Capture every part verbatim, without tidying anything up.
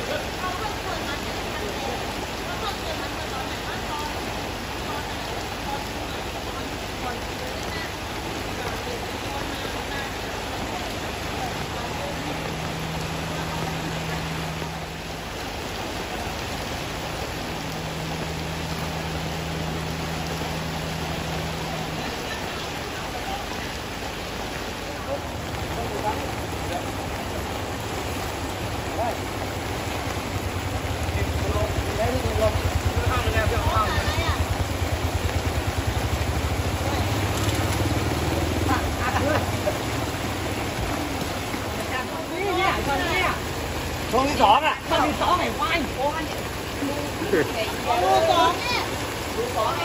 ช่วงที่สองอ่ะช่วงที่สองไอ้ควายโอ้ยดูสองเนี่ยดูสองไอ้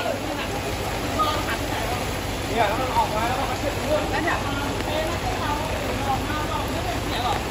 เนี่ยแล้วมันออกมาแล้วมันก็เชื่อมด้วยแล้วเนี่ยเอ๊ะมันจะเอาออกมาออกไม่เป็นเสียหรอก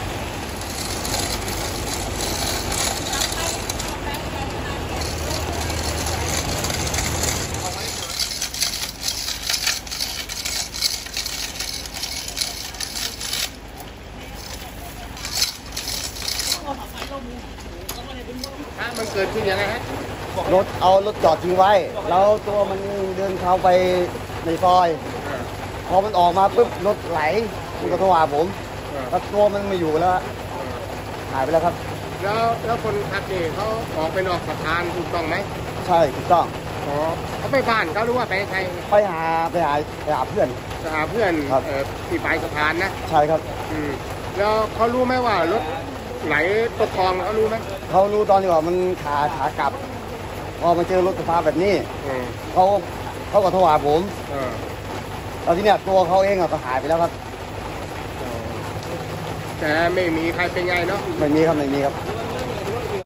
มันเกิดขึ้นยังไงฮะรถเอารถจอดทิ้งไว้แล้วตัวมันเดินเข้าไปในซอยพอมันออกมาปุ๊บรถไหลมันก็โทรหาผมแล้วตัวมันไม่อยู่แล้วหายไปแล้วครับแล้วแล้วคนขับเองเขาออกไปนอกสะพานถูกต้องไหมใช่ถูกต้องอ๋อเขาไปบ้านเขารู้ว่าไปใครไปหาไปหาไปหาเพื่อนไปหาเพื่อนที่ปลายสะพานนะใช่ครับอืมแล้วเขารู้ไหมว่ารถไหลตกคลองเขารู้ไหมเขารู้ตอนที่ว่ามันขาขากลับพอมาเจอรถสภาพแบบนี้เขาเขาก็โทรหาผมตอนที่เนี้ยตัวเขาเองก็หายไปแล้วครับแต่ไม่มีใครเป็นไงเนาะไม่มีครับไม่มีครับ